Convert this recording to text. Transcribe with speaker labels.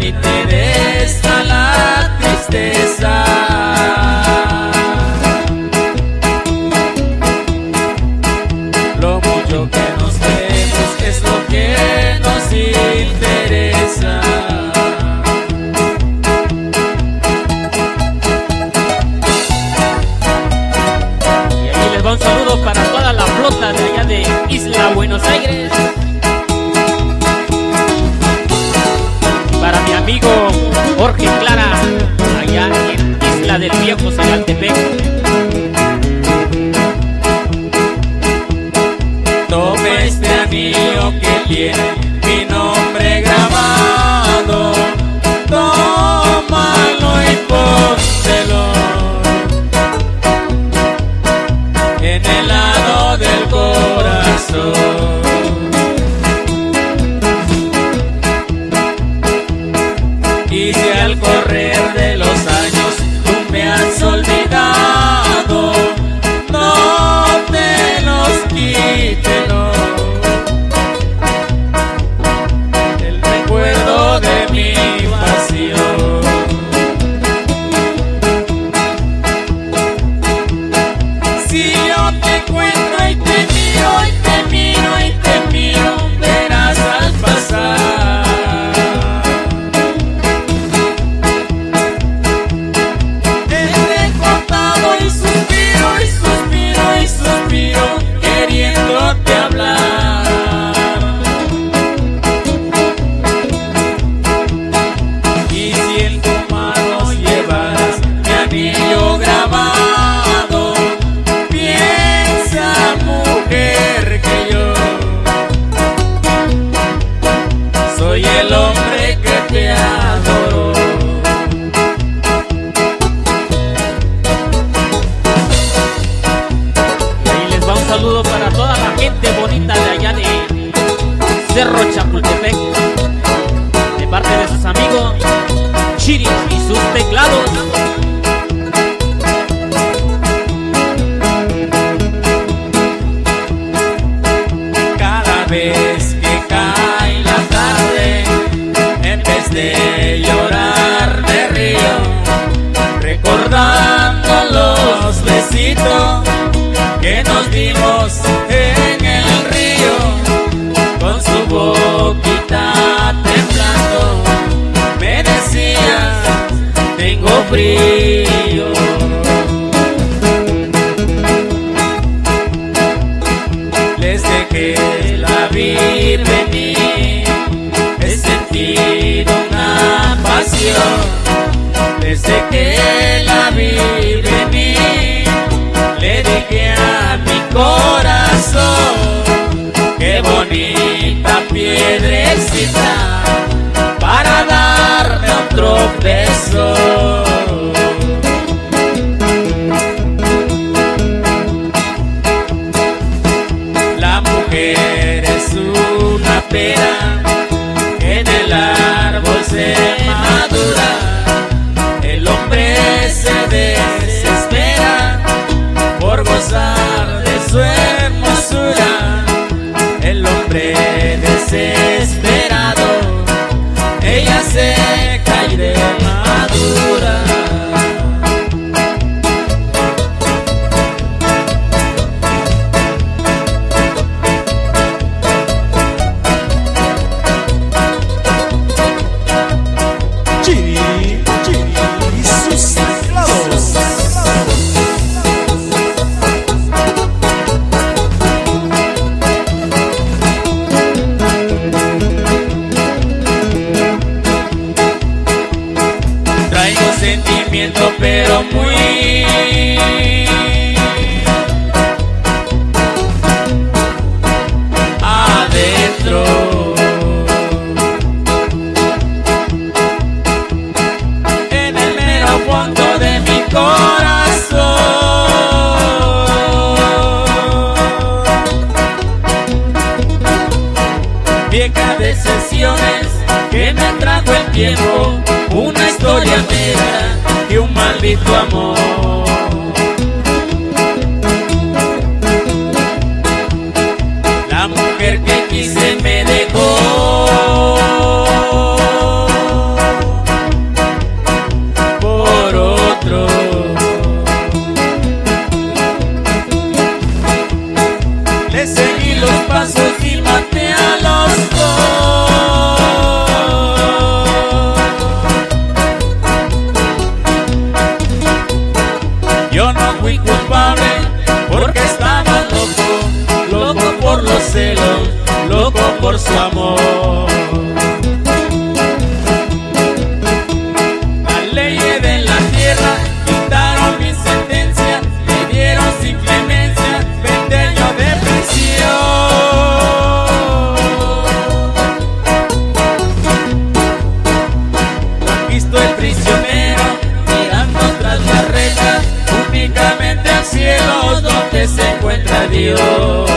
Speaker 1: interesa la tristeza. Lo mucho que nos vemos es lo que nos interesa.
Speaker 2: Y ahí les va un saludo para toda la flota de allá de Isla Buenos Aires. Para mi amigo Jorge Clara, allá en Isla del Viejo Zacatepec.
Speaker 1: Tome este anillo que tiene mi nombre grabado, tómalo y póntelo en el lado del corazón. Y si al correr de los años tú me has olvidado, no te los quites, no. El recuerdo de mi pasión. Si yo te encuentro y te miro y te miro y te miro, verás al pasar queriéndote hablar. Y si en tu mano llevas mi anillo grabado, piensa, mujer, que yo soy el hombre que te adoro.
Speaker 2: Un saludo para toda la gente bonita de allá de Cerro Chapultepec, de parte de sus amigos Chiri y sus teclados.
Speaker 1: Cada vez que cae la tarde, en vez de llorar me río, recordando los besitos que nos dimos en el río. Con su boquita temblando me decía, tengo frío. Desde que la vi venir he sentido una pasión. Desde que la vi venir le dije a mi corazón, qué bonita piedrecita para darme otro beso. La mujer es una pera que en el árbol se madura. El hombre se desespera por gozar de su hermosura. El hombre desesperado, ella seca y de madura. Pero muy adentro. En el mero fondo de mi corazón. Viejas decepciones que me trajo el tiempo, una historia negra y un maldito amor. La mujer que quise me dejó. a Dios.